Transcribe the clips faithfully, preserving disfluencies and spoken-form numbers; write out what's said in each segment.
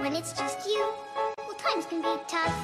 when it's just you, well, times can be tough.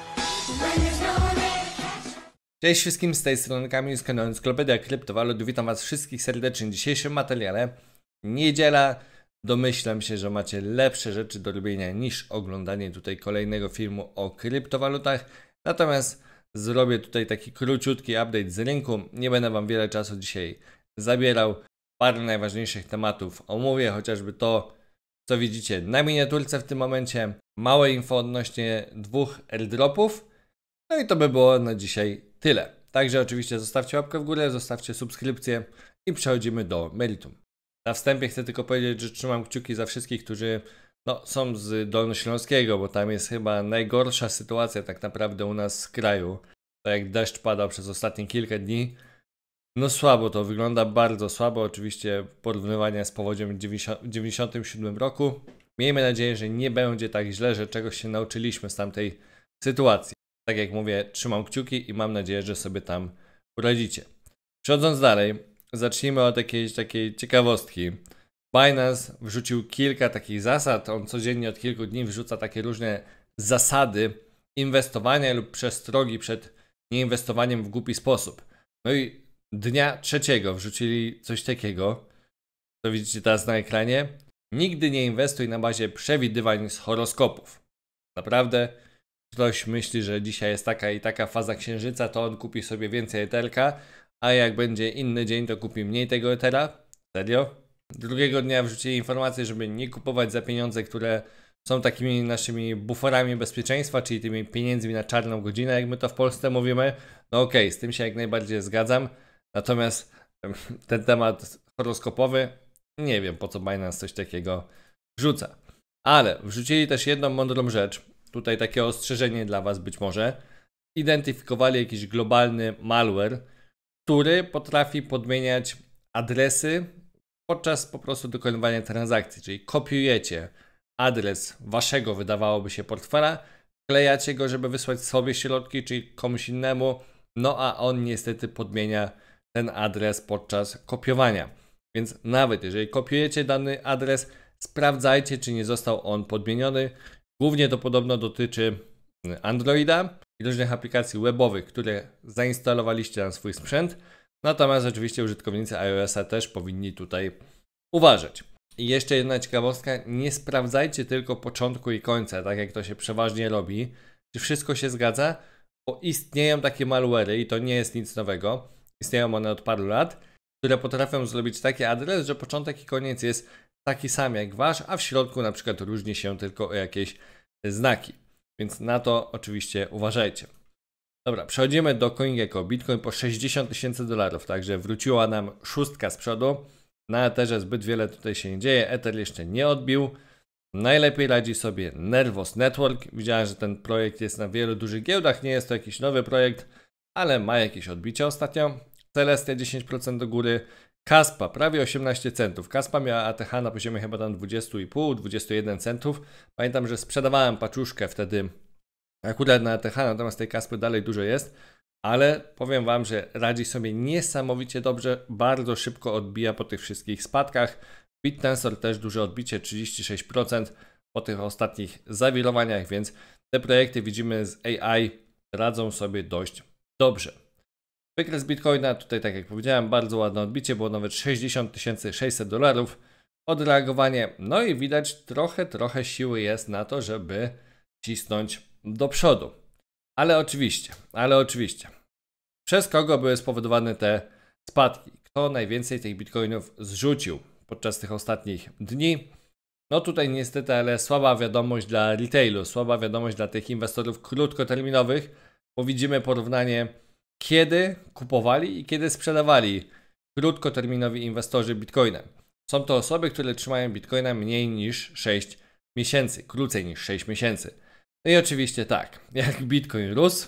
When there's no one there to catch. Cześć wszystkim, z tej strony Kamil z kanału Encyklopedia Kryptowalut. Witam was wszystkich serdecznie w dzisiejszym materiale. Niedziela. Domyślam się, że macie lepsze rzeczy do robienia niż oglądanie tutaj kolejnego filmu o kryptowalutach. Natomiast zrobię tutaj taki króciutki update z rynku. Nie będę wam wiele czasu dzisiaj zabierał. Parę najważniejszych tematów omówię, chociażby to, co widzicie na miniaturce w tym momencie. Małe info odnośnie dwóch airdropów. No i to by było na dzisiaj tyle. Także oczywiście zostawcie łapkę w górę, zostawcie subskrypcję i przechodzimy do meritum. Na wstępie chcę tylko powiedzieć, że trzymam kciuki za wszystkich, którzy no, są z Dolnośląskiego, bo tam jest chyba najgorsza sytuacja tak naprawdę u nas w kraju. Tak jak deszcz padał przez ostatnie kilka dni. No słabo to wygląda, bardzo słabo. Oczywiście porównywania z powodzią w dziewięćdziesiątym siódmym roku. Miejmy nadzieję, że nie będzie tak źle, że czegoś się nauczyliśmy z tamtej sytuacji. Tak jak mówię, trzymam kciuki i mam nadzieję, że sobie tam poradzicie. Przechodząc dalej, zacznijmy od jakiejś takiej ciekawostki. Binance wrzucił kilka takich zasad. On codziennie od kilku dni wrzuca takie różne zasady inwestowania lub przestrogi przed nieinwestowaniem w głupi sposób. No i dnia trzeciego wrzucili coś takiego, co widzicie teraz na ekranie. Nigdy nie inwestuj na bazie przewidywań z horoskopów. Naprawdę, ktoś myśli, że dzisiaj jest taka i taka faza księżyca, to on kupi sobie więcej eterka, a jak będzie inny dzień, to kupi mniej tego etera. Serio? Drugiego dnia wrzucili informację, żeby nie kupować za pieniądze, które są takimi naszymi buforami bezpieczeństwa, czyli tymi pieniędzmi na czarną godzinę, jak my to w Polsce mówimy. No okej, okay, z tym się jak najbardziej zgadzam. Natomiast ten temat horoskopowy, nie wiem po co Binance coś takiego wrzuca. Ale wrzucili też jedną mądrą rzecz. Tutaj takie ostrzeżenie dla was być może. Identyfikowali jakiś globalny malware, który potrafi podmieniać adresy podczas po prostu dokonywania transakcji. Czyli kopiujecie adres waszego, wydawałoby się, portfela, wklejacie go, żeby wysłać sobie środki, czyli komuś innemu, no a on niestety podmienia ten adres podczas kopiowania. Więc nawet jeżeli kopiujecie dany adres, sprawdzajcie, czy nie został on podmieniony. Głównie to podobno dotyczy Androida i różnych aplikacji webowych, które zainstalowaliście na swój sprzęt. Natomiast oczywiście użytkownicy iOS-a też powinni tutaj uważać. I jeszcze jedna ciekawostka, nie sprawdzajcie tylko początku i końca, tak jak to się przeważnie robi, czy wszystko się zgadza, bo istnieją takie malware'y i to nie jest nic nowego, istnieją one od paru lat, które potrafią zrobić taki adres, że początek i koniec jest taki sam jak wasz, a w środku na przykład różni się tylko o jakieś znaki. Więc na to oczywiście uważajcie. Dobra, przechodzimy do CoinGecko. Bitcoin po sześćdziesiąt tysięcy dolarów, także wróciła nam szóstka z przodu. Na Etherze zbyt wiele tutaj się nie dzieje, Ether jeszcze nie odbił. Najlepiej radzi sobie Nervos Network. Widziałem, że ten projekt jest na wielu dużych giełdach, nie jest to jakiś nowy projekt, ale ma jakieś odbicie ostatnio. Celestia dziesięć procent do góry. Kaspa prawie osiemnaście centów. Kaspa miała A T H na poziomie chyba tam dwadzieścia i pół, dwadzieścia jeden centów. Pamiętam, że sprzedawałem paczuszkę wtedy akurat na A T H, natomiast tej Kaspy dalej dużo jest. Ale powiem wam, że radzi sobie niesamowicie dobrze. Bardzo szybko odbija po tych wszystkich spadkach. BitTensor też duże odbicie, trzydzieści sześć procent po tych ostatnich zawirowaniach, więc te projekty widzimy z A I radzą sobie dość dobrze. Wykres Bitcoina, tutaj tak jak powiedziałem, bardzo ładne odbicie, było nawet sześćdziesiąt tysięcy sześćset dolarów. Odreagowanie, no i widać trochę, trochę siły jest na to, żeby cisnąć do przodu. Ale oczywiście, ale oczywiście, przez kogo były spowodowane te spadki? Kto najwięcej tych bitcoinów zrzucił podczas tych ostatnich dni? No tutaj niestety, ale słaba wiadomość dla retailu, słaba wiadomość dla tych inwestorów krótkoterminowych, bo widzimy porównanie, kiedy kupowali i kiedy sprzedawali krótkoterminowi inwestorzy bitcoina. Są to osoby, które trzymają bitcoina mniej niż sześć miesięcy, krócej niż sześć miesięcy. No i oczywiście tak, jak bitcoin rósł,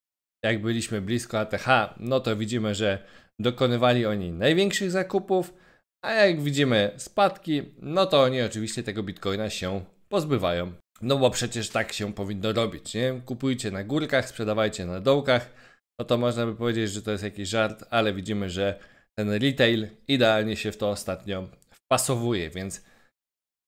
jak byliśmy blisko A T H, no to widzimy, że dokonywali oni największych zakupów, a jak widzimy spadki, no to oni oczywiście tego bitcoina się pozbywają. No bo przecież tak się powinno robić, nie? Kupujcie na górkach, sprzedawajcie na dołkach, no to można by powiedzieć, że to jest jakiś żart, ale widzimy, że ten retail idealnie się w to ostatnio wpasowuje, więc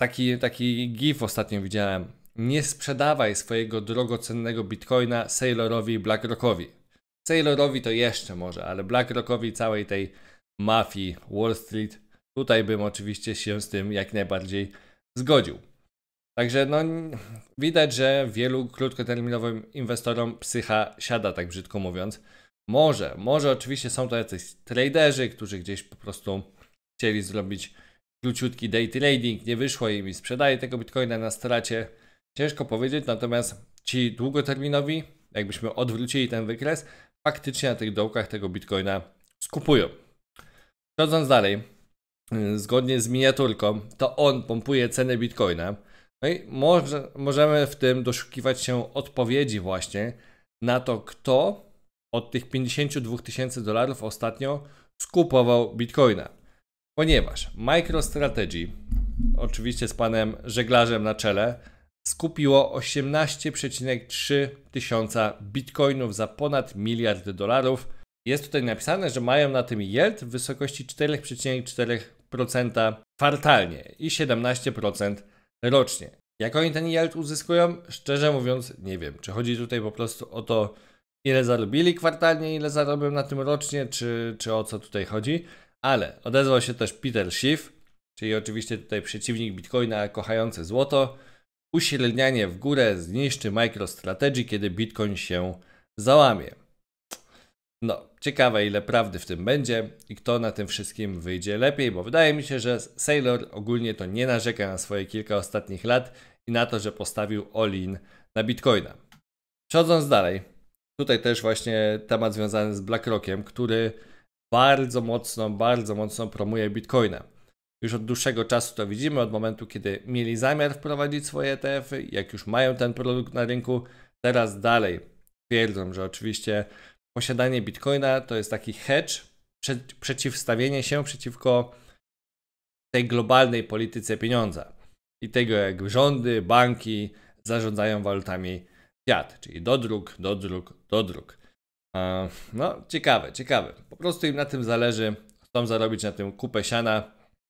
Taki, taki gif ostatnio widziałem. Nie sprzedawaj swojego drogocennego bitcoina Saylorowi i BlackRockowi. Saylorowi to jeszcze może, ale BlackRockowi, całej tej mafii Wall Street, tutaj bym oczywiście się z tym jak najbardziej zgodził. Także no, widać, że wielu krótkoterminowym inwestorom psycha siada, tak brzydko mówiąc. Może, może oczywiście są to jacyś traderzy, którzy gdzieś po prostu chcieli zrobić króciutki day trading, nie wyszło im i sprzedaje tego bitcoina na stracie. Ciężko powiedzieć, natomiast ci długoterminowi, jakbyśmy odwrócili ten wykres, faktycznie na tych dołkach tego bitcoina skupują. Przechodząc dalej, zgodnie z miniaturką, to on pompuje cenę bitcoina. No i może, możemy w tym doszukiwać się odpowiedzi właśnie na to, kto od tych pięćdziesięciu dwóch tysięcy dolarów ostatnio skupował bitcoina. Ponieważ MicroStrategy, oczywiście z panem żeglarzem na czele, skupiło osiemnaście przecinek trzy tysiąca bitcoinów za ponad miliard dolarów. Jest tutaj napisane, że mają na tym yield w wysokości cztery przecinek cztery procent kwartalnie i siedemnaście procent rocznie. Jak oni ten yield uzyskują? Szczerze mówiąc nie wiem. Czy chodzi tutaj po prostu o to, ile zarobili kwartalnie, ile zarobią na tym rocznie, czy, czy o co tutaj chodzi? Ale odezwał się też Peter Schiff, czyli oczywiście tutaj przeciwnik bitcoina kochający złoto. Uśrednianie w górę zniszczy MicroStrategy, kiedy bitcoin się załamie. No, ciekawe ile prawdy w tym będzie i kto na tym wszystkim wyjdzie lepiej, bo wydaje mi się, że Saylor ogólnie to nie narzeka na swoje kilka ostatnich lat i na to, że postawił all-in na bitcoina. Przechodząc dalej, tutaj też właśnie temat związany z BlackRockiem, który bardzo mocno, bardzo mocno promuje bitcoina. Już od dłuższego czasu to widzimy, od momentu, kiedy mieli zamiar wprowadzić swoje E T F-y, jak już mają ten produkt na rynku, teraz dalej twierdzą, że oczywiście posiadanie bitcoina to jest taki hedge, prze przeciwstawienie się przeciwko tej globalnej polityce pieniądza i tego, jak rządy, banki zarządzają walutami fiat, czyli dodruk, dodruk, dodruk. No, ciekawe, ciekawe. Po prostu im na tym zależy, chcą zarobić na tym kupę siana.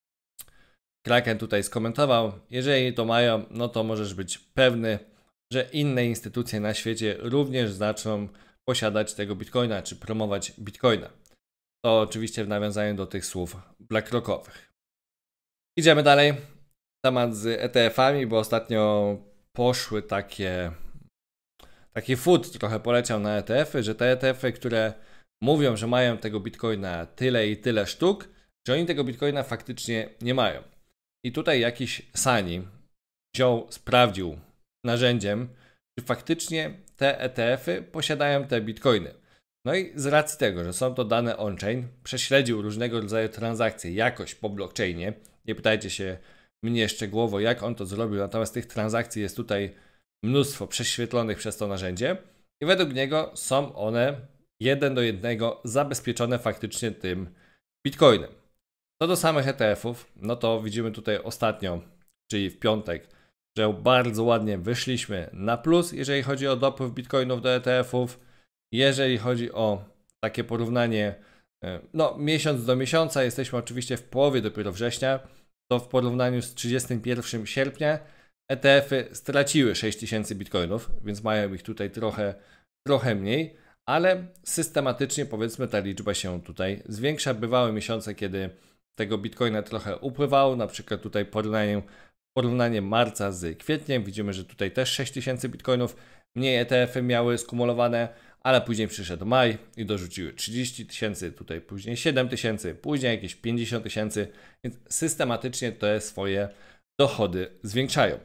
Kraken tutaj skomentował, jeżeli to mają, no to możesz być pewny, że inne instytucje na świecie również zaczną posiadać tego bitcoina, czy promować bitcoina. To oczywiście w nawiązaniu do tych słów BlackRockowych. Idziemy dalej. Temat z E T F-ami, bo ostatnio poszły takie... Taki food trochę poleciał na E T F-y, że te E T F-y, które mówią, że mają tego bitcoina tyle i tyle sztuk, że oni tego bitcoina faktycznie nie mają. I tutaj jakiś Sani wziął, sprawdził narzędziem, czy faktycznie te E T F-y posiadają te bitcoiny. No i z racji tego, że są to dane on-chain, prześledził różnego rodzaju transakcje jakoś po blockchainie. Nie pytajcie się mnie szczegółowo, jak on to zrobił, natomiast tych transakcji jest tutaj mnóstwo prześwietlonych przez to narzędzie i według niego są one jeden do jednego zabezpieczone faktycznie tym bitcoinem. Co do samych E T F-ów, no to widzimy tutaj ostatnio, czyli w piątek, że bardzo ładnie wyszliśmy na plus, jeżeli chodzi o dopływ bitcoinów do E T F-ów. Jeżeli chodzi o takie porównanie, no miesiąc do miesiąca, jesteśmy oczywiście w połowie dopiero września, to w porównaniu z trzydziestym pierwszym sierpnia E T F-y straciły sześć tysięcy bitcoinów, więc mają ich tutaj trochę, trochę mniej, ale systematycznie powiedzmy ta liczba się tutaj zwiększa. Bywały miesiące, kiedy tego bitcoina trochę upływało, na przykład tutaj porównanie, porównanie marca z kwietniem, widzimy, że tutaj też sześć tysięcy bitcoinów mniej E T F-y miały skumulowane, ale później przyszedł maj i dorzuciły trzydzieści tysięcy, tutaj później siedem tysięcy, później jakieś pięćdziesiąt tysięcy, więc systematycznie te swoje dochody zwiększają.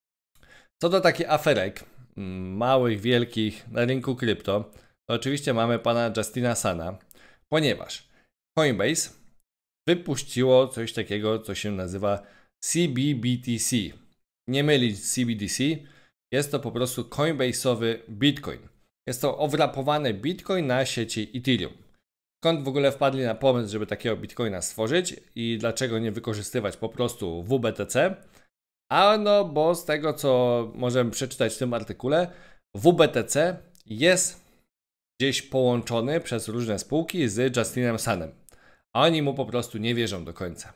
Co do takich aferek, małych, wielkich na rynku krypto, to oczywiście mamy pana Justina Sana, ponieważ Coinbase wypuściło coś takiego, co się nazywa C B B T C. Nie mylić z C B D C, jest to po prostu Coinbase'owy Bitcoin. Jest to owrapowany Bitcoin na sieci Ethereum. Skąd w ogóle wpadli na pomysł, żeby takiego Bitcoina stworzyć i dlaczego nie wykorzystywać po prostu W B T C? A no, bo z tego, co możemy przeczytać w tym artykule, W B T C jest gdzieś połączony przez różne spółki z Justinem Sanem, a oni mu po prostu nie wierzą do końca.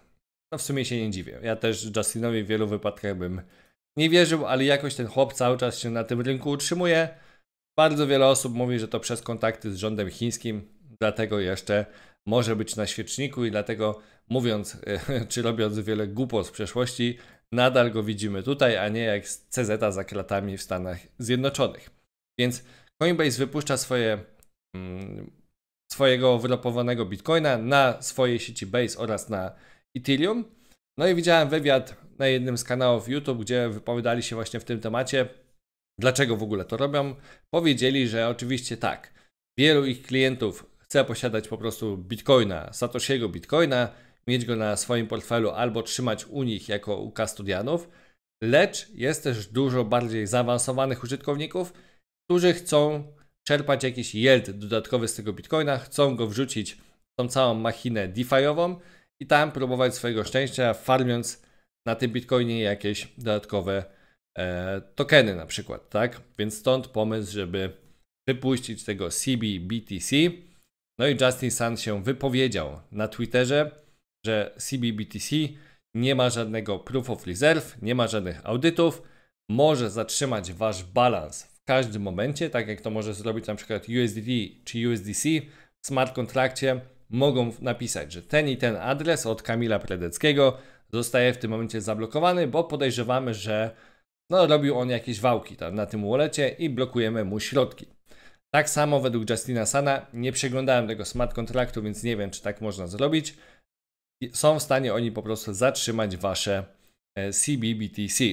no w sumie się nie dziwię. Ja też Justinowi w wielu wypadkach bym nie wierzył, ale jakoś ten chłop cały czas się na tym rynku utrzymuje. Bardzo wiele osób mówi, że to przez kontakty z rządem chińskim, dlatego jeszcze może być na świeczniku i dlatego mówiąc, czy robiąc wiele głupot w przeszłości, nadal go widzimy tutaj, a nie jak C Z za kratami w Stanach Zjednoczonych. Więc Coinbase wypuszcza swoje, mm, swojego wylopowanego bitcoina na swojej sieci Base oraz na Ethereum. No i widziałem wywiad na jednym z kanałów YouTube, gdzie wypowiadali się właśnie w tym temacie, dlaczego w ogóle to robią. Powiedzieli, że oczywiście tak, wielu ich klientów chce posiadać po prostu bitcoina, Satoshiego bitcoina, mieć go na swoim portfelu albo trzymać u nich jako u custodianów, lecz jest też dużo bardziej zaawansowanych użytkowników, którzy chcą czerpać jakiś yield dodatkowy z tego bitcoina, chcą go wrzucić w tą całą machinę DeFi'ową i tam próbować swojego szczęścia, farmiąc na tym bitcoinie jakieś dodatkowe e, tokeny na przykład, tak? Więc stąd pomysł, żeby wypuścić tego C B B T C. No i Justin Sun się wypowiedział na Twitterze, że C B B T C nie ma żadnego proof of reserve, nie ma żadnych audytów, może zatrzymać wasz balans w każdym momencie, tak jak to może zrobić na przykład U S D T czy U S D C. W smart kontrakcie mogą napisać, że ten i ten adres od Kamila Predeckiego zostaje w tym momencie zablokowany, bo podejrzewamy, że no, robił on jakieś wałki tam na tym wallecie i blokujemy mu środki. Tak samo według Justina Suna, nie przeglądałem tego smart kontraktu, więc nie wiem, czy tak można zrobić. Są w stanie oni po prostu zatrzymać wasze C B B T C.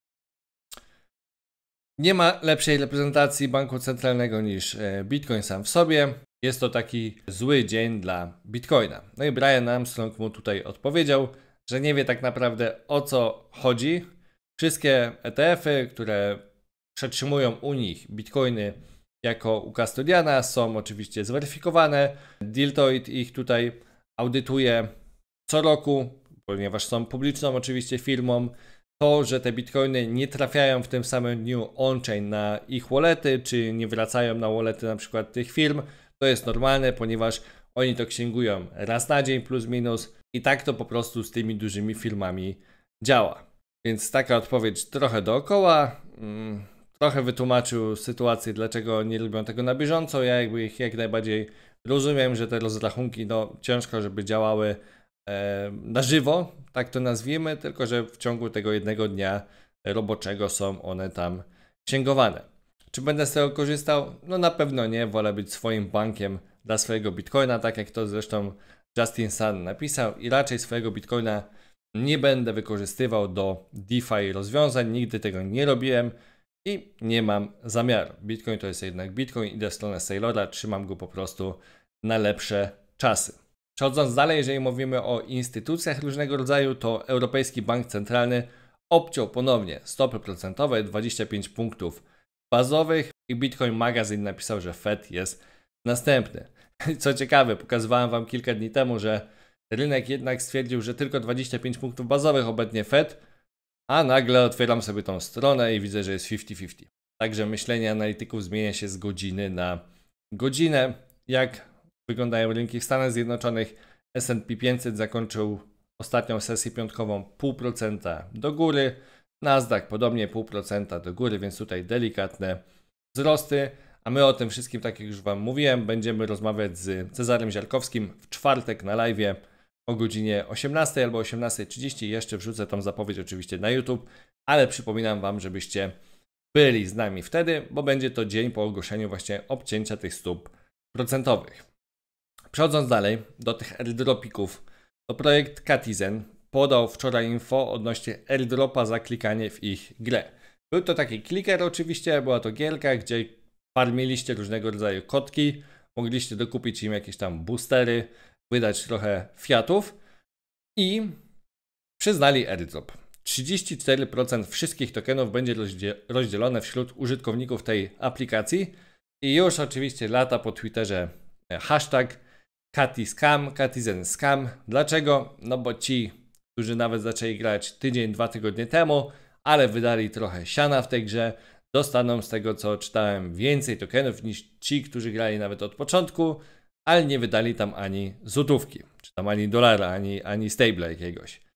Nie ma lepszej reprezentacji banku centralnego niż Bitcoin sam w sobie. Jest to taki zły dzień dla Bitcoina. No i Brian Armstrong mu tutaj odpowiedział, że nie wie tak naprawdę o co chodzi. Wszystkie E T F-y, które przetrzymują u nich Bitcoiny jako u custodiana, są oczywiście zweryfikowane. Deloitte ich tutaj audytuje co roku, ponieważ są publiczną oczywiście firmą. To, że te bitcoiny nie trafiają w tym samym dniu on-chain na ich wallety, czy nie wracają na wallety na przykład tych firm, to jest normalne, ponieważ oni to księgują raz na dzień plus minus i tak to po prostu z tymi dużymi firmami działa. Więc taka odpowiedź trochę dookoła, mm, trochę wytłumaczył sytuację, dlaczego nie lubią tego na bieżąco. Ja jakby ich jak najbardziej rozumiem, że te rozrachunki no ciężko, żeby działały e, na żywo, tak to nazwijmy, tylko że w ciągu tego jednego dnia roboczego są one tam księgowane. Czy będę z tego korzystał? No na pewno nie, wolę być swoim bankiem dla swojego bitcoina, tak jak to zresztą Justin Sun napisał i raczej swojego bitcoina nie będę wykorzystywał do DeFi rozwiązań, nigdy tego nie robiłem i nie mam zamiaru. Bitcoin to jest jednak Bitcoin, idę w stronę Saylora, trzymam go po prostu na lepsze czasy. Przechodząc dalej, jeżeli mówimy o instytucjach różnego rodzaju, to Europejski Bank Centralny obciął ponownie stopy procentowe dwadzieścia pięć punktów bazowych i Bitcoin Magazine napisał, że Fed jest następny. Co ciekawe, pokazywałem wam kilka dni temu, że rynek jednak stwierdził, że tylko dwadzieścia pięć punktów bazowych obecnie Fed, a nagle otwieram sobie tą stronę i widzę, że jest pięćdziesiąt pięćdziesiąt. Także myślenie analityków zmienia się z godziny na godzinę. Jak wyglądają rynki w Stanach Zjednoczonych, S and P pięćset zakończył ostatnią sesję piątkową pół procenta do góry, Nasdaq podobnie pół procenta do góry, więc tutaj delikatne wzrosty. A my o tym wszystkim, tak jak już wam mówiłem, będziemy rozmawiać z Cezarem Ziarkowskim w czwartek na live'ie o godzinie osiemnastej albo osiemnasta trzydzieści. Jeszcze wrzucę tą zapowiedź oczywiście na YouTube, ale przypominam wam, żebyście byli z nami wtedy, bo będzie to dzień po ogłoszeniu właśnie obcięcia tych stóp procentowych. Przechodząc dalej do tych airdropików, to projekt Katizen podał wczoraj info odnośnie airdropa za klikanie w ich grę. Był to taki clicker oczywiście, była to gierka, gdzie farmiliście różnego rodzaju kotki, mogliście dokupić im jakieś tam boostery, wydać trochę fiatów i przyznali airdrop. trzydzieści cztery procent wszystkich tokenów będzie rozdzielone wśród użytkowników tej aplikacji i już oczywiście lata po Twitterze hashtag Katiscam, Katizen Scam. Dlaczego? No bo ci, którzy nawet zaczęli grać tydzień, dwa tygodnie temu, ale wydali trochę siana w tej grze, dostaną z tego, co czytałem, więcej tokenów niż ci, którzy grali nawet od początku, ale nie wydali tam ani złotówki, czy tam ani dolara, ani, ani stable jakiegoś.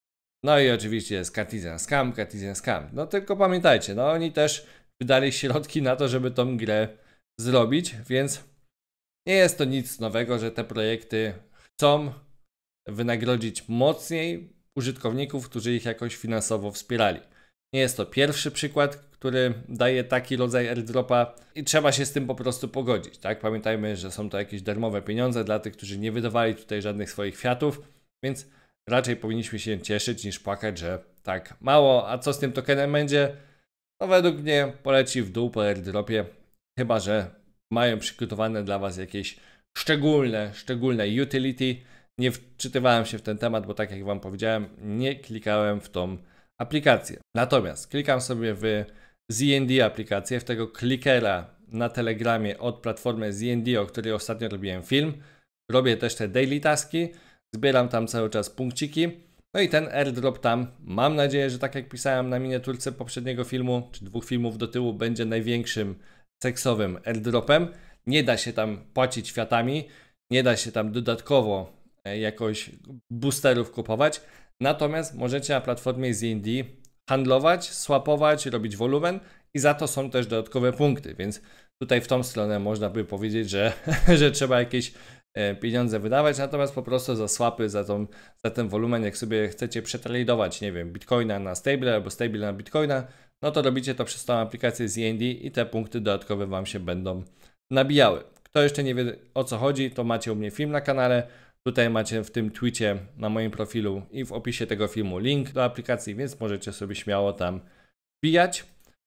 No i oczywiście jest Citizen Scam, Citizen Scam. No tylko pamiętajcie, no oni też wydali środki na to, żeby tą grę zrobić, więc nie jest to nic nowego, że te projekty chcą wynagrodzić mocniej użytkowników, którzy ich jakoś finansowo wspierali. Nie jest to pierwszy przykład, który daje taki rodzaj airdropa i trzeba się z tym po prostu pogodzić, tak? Pamiętajmy, że są to jakieś darmowe pieniądze dla tych, którzy nie wydawali tutaj żadnych swoich kwiatów, więc raczej powinniśmy się cieszyć niż płakać, że tak mało, a co z tym tokenem będzie? No według mnie poleci w dół po airdropie, chyba że mają przygotowane dla Was jakieś szczególne, szczególne utility. Nie wczytywałem się w ten temat, bo tak jak Wam powiedziałem, nie klikałem w tą aplikację. Natomiast klikam sobie w Z N D aplikację, w tego clickera na Telegramie od platformy Z N D, o której ostatnio robiłem film. Robię też te daily taski, zbieram tam cały czas punkciki. No i ten airdrop tam, mam nadzieję, że tak jak pisałem na miniaturce poprzedniego filmu, czy dwóch filmów do tyłu, będzie największym seksowym airdropem. Nie da się tam płacić kwiatami, nie da się tam dodatkowo jakoś boosterów kupować. Natomiast możecie na platformie Z N D handlować, swapować, robić wolumen i za to są też dodatkowe punkty, więc tutaj w tą stronę można by powiedzieć, że, że trzeba jakieś pieniądze wydawać, natomiast po prostu za swapy, za, tą, za ten wolumen, jak sobie chcecie przetradować, nie wiem, bitcoina na stable albo stable na bitcoina, no to robicie to przez tą aplikację Z N D i te punkty dodatkowe Wam się będą nabijały. Kto jeszcze nie wie, o co chodzi, to macie u mnie film na kanale. Tutaj macie w tym tweetie na moim profilu i w opisie tego filmu link do aplikacji, więc możecie sobie śmiało tam wbijać.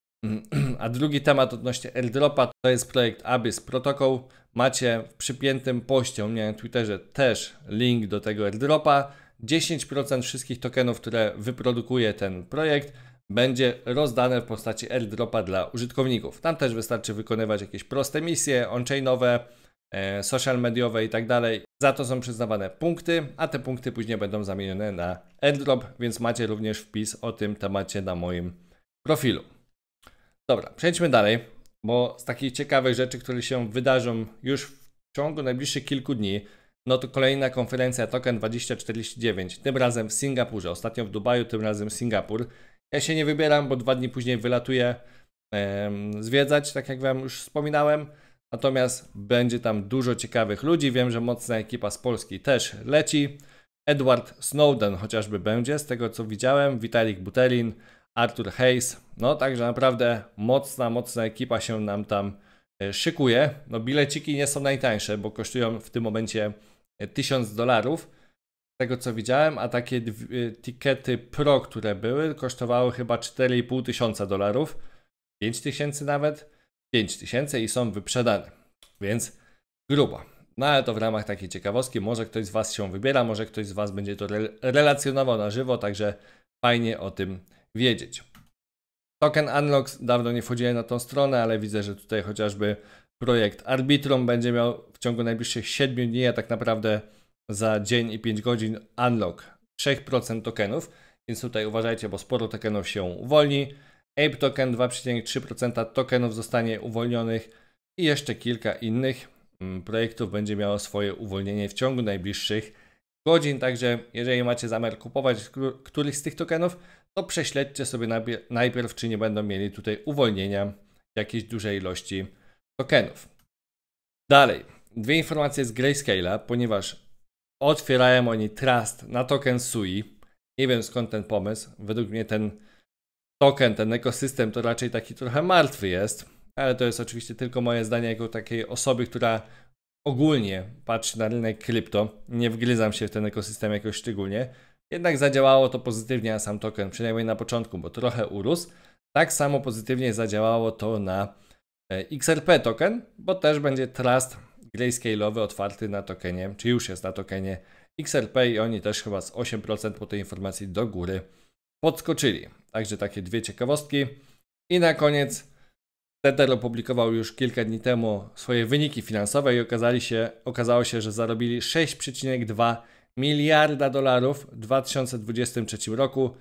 A drugi temat odnośnie airdropa to jest projekt Abyss Protocol. Macie w przypiętym poście u mnie na Twitterze też link do tego airdropa. dziesięć procent wszystkich tokenów, które wyprodukuje ten projekt, będzie rozdane w postaci airdropa dla użytkowników. Tam też wystarczy wykonywać jakieś proste misje on-chainowe, e, social mediowe i tak dalej. Za to są przyznawane punkty, a te punkty później będą zamienione na airdrop, więc macie również wpis o tym temacie na moim profilu. Dobra, przejdźmy dalej, bo z takich ciekawych rzeczy, które się wydarzą już w ciągu najbliższych kilku dni, no to kolejna konferencja Token dwa tysiące czterdzieści dziewięć, tym razem w Singapurze, ostatnio w Dubaju, tym razem Singapur. Ja się nie wybieram, bo dwa dni później wylatuję e, zwiedzać, tak jak Wam już wspominałem. Natomiast będzie tam dużo ciekawych ludzi. Wiem, że mocna ekipa z Polski też leci. Edward Snowden chociażby będzie, z tego co widziałem. Vitalik Buterin, Arthur Hayes. No także naprawdę mocna, mocna ekipa się nam tam e, szykuje. No bileciki nie są najtańsze, bo kosztują w tym momencie tysiąc dolarów. Z tego co widziałem, a takie tikety pro, które były, kosztowały chyba cztery i pół tysiąca dolarów, pięć tysięcy nawet, pięć tysięcy i są wyprzedane, więc grubo. No ale to w ramach takiej ciekawostki, może ktoś z Was się wybiera, może ktoś z Was będzie to re relacjonował na żywo, także fajnie o tym wiedzieć. Token Unlocks, dawno nie wchodziłem na tą stronę, ale widzę, że tutaj chociażby projekt Arbitrum będzie miał w ciągu najbliższych siedmiu dni, a tak naprawdę za dzień i pięć godzin unlock trzy procent tokenów, więc tutaj uważajcie, bo sporo tokenów się uwolni. Ape Token dwa przecinek trzy procent tokenów zostanie uwolnionych i jeszcze kilka innych projektów będzie miało swoje uwolnienie w ciągu najbliższych godzin, także jeżeli macie zamiar kupować któryś z tych tokenów, to prześledźcie sobie najpierw, czy nie będą mieli tutaj uwolnienia jakiejś dużej ilości tokenów. Dalej, dwie informacje z Grayscale'a, ponieważ otwierają oni trust na token Sui. Nie wiem skąd ten pomysł. Według mnie ten token, ten ekosystem to raczej taki trochę martwy jest, ale to jest oczywiście tylko moje zdanie jako takiej osoby, która ogólnie patrzy na rynek krypto. Nie wgryzam się w ten ekosystem jakoś szczególnie. Jednak zadziałało to pozytywnie na sam token, przynajmniej na początku, bo trochę urósł. Tak samo pozytywnie zadziałało to na X R P token, bo też będzie trust grayscale'owy otwarty na tokenie, czy już jest na tokenie X R P i oni też chyba z osiem procent po tej informacji do góry podskoczyli. Także takie dwie ciekawostki. I na koniec Tether opublikował już kilka dni temu swoje wyniki finansowe i okazali się, okazało się, że zarobili sześć przecinek dwa miliarda dolarów w dwa tysiące dwudziestym trzecim roku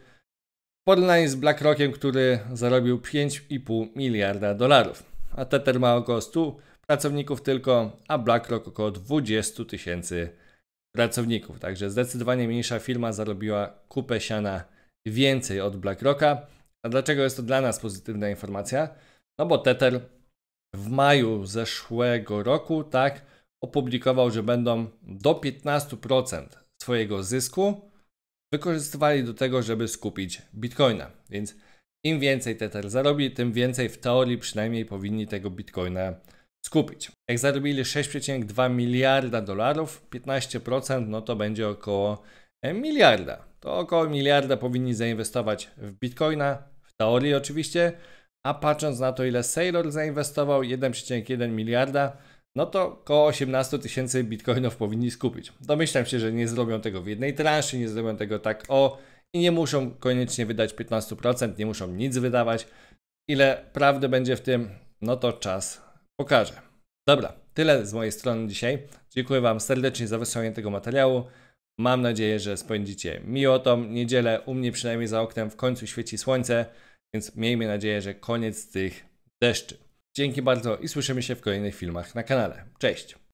w porównaniu z BlackRockiem, który zarobił pięć i pół miliarda dolarów. A Tether ma około stu pracowników tylko, a BlackRock około dwadzieścia tysięcy pracowników. Także zdecydowanie mniejsza firma zarobiła kupę siana więcej od BlackRocka. A dlaczego jest to dla nas pozytywna informacja? No bo Tether w maju zeszłego roku, tak, opublikował, że będą do piętnastu procent swojego zysku wykorzystywali do tego, żeby skupić Bitcoina. Więc im więcej Tether zarobi, tym więcej w teorii przynajmniej powinni tego Bitcoina skupić. Jak zarobili sześć przecinek dwa miliarda dolarów, piętnaście procent, no to będzie około miliarda. To około miliarda powinni zainwestować w Bitcoina, w teorii oczywiście, a patrząc na to, ile Saylor zainwestował, jeden przecinek jeden miliarda, no to około osiemnaście tysięcy bitcoinów powinni skupić. Domyślam się, że nie zrobią tego w jednej transzy, nie zrobią tego tak o i nie muszą koniecznie wydać piętnaście procent, nie muszą nic wydawać. Ile prawdy będzie w tym, no to czas pokaże. Dobra, tyle z mojej strony dzisiaj. Dziękuję Wam serdecznie za wysłanie tego materiału. Mam nadzieję, że spędzicie miło tą niedzielę. U mnie przynajmniej za oknem w końcu świeci słońce, więc miejmy nadzieję, że koniec tych deszczy. Dzięki bardzo i słyszymy się w kolejnych filmach na kanale. Cześć!